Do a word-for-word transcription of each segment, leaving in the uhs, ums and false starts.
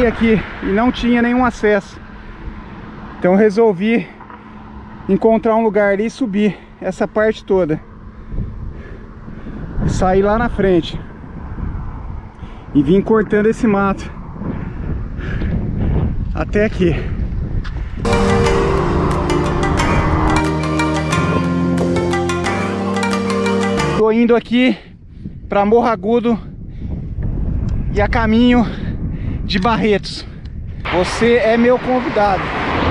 parei aqui e não tinha nenhum acesso. Então resolvi encontrar um lugar ali e subir essa parte toda. Saí lá na frente e vim cortando esse mato até aqui. Tô indo aqui para Morro Agudo e a caminho de Barretos. Você é meu convidado.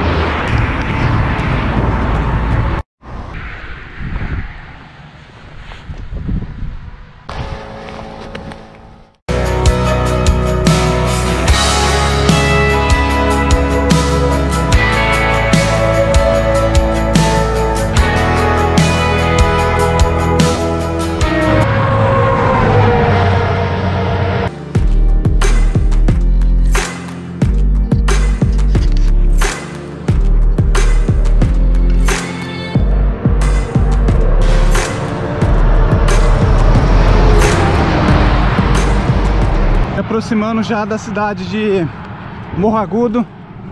Aproximando já da cidade de Morro Agudo,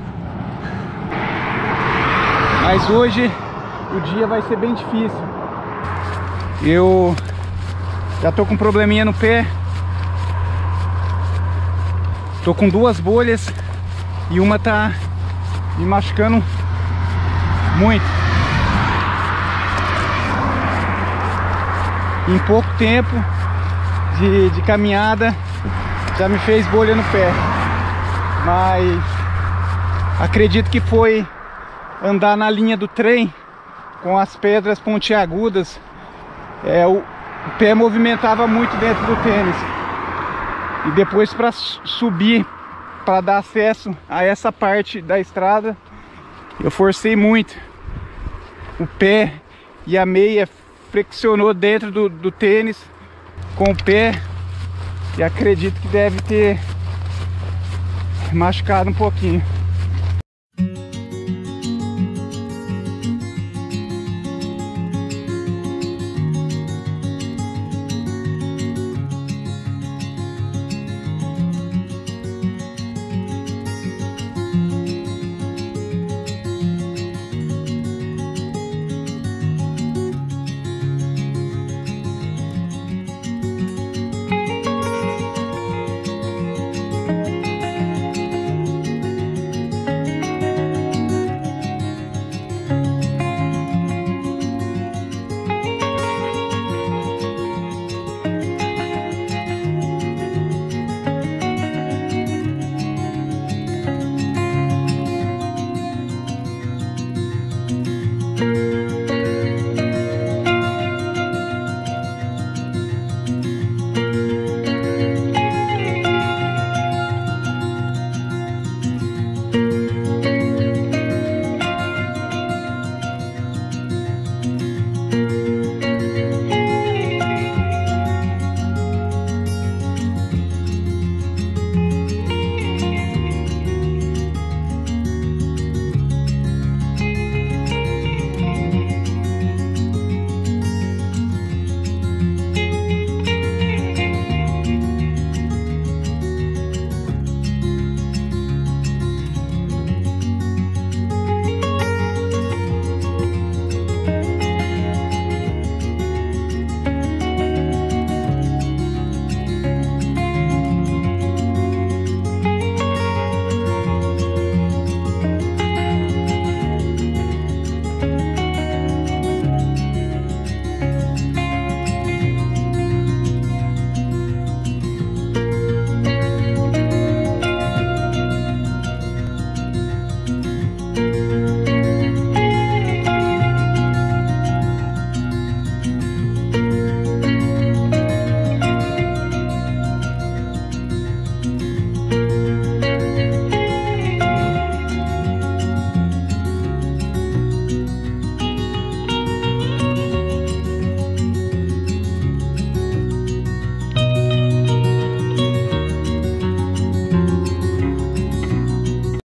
mas hoje o dia vai ser bem difícil. Eu já tô com um probleminha no pé, tô com duas bolhas e uma tá me machucando muito. Em pouco tempo de, de caminhada já me fez bolha no pé, mas acredito que foi andar na linha do trem com as pedras pontiagudas. É, o, o pé movimentava muito dentro do tênis, e depois para subir, para dar acesso a essa parte da estrada, eu forcei muito o pé e a meia flexionou dentro do, do tênis com o pé. E acredito que deve ter machucado um pouquinho.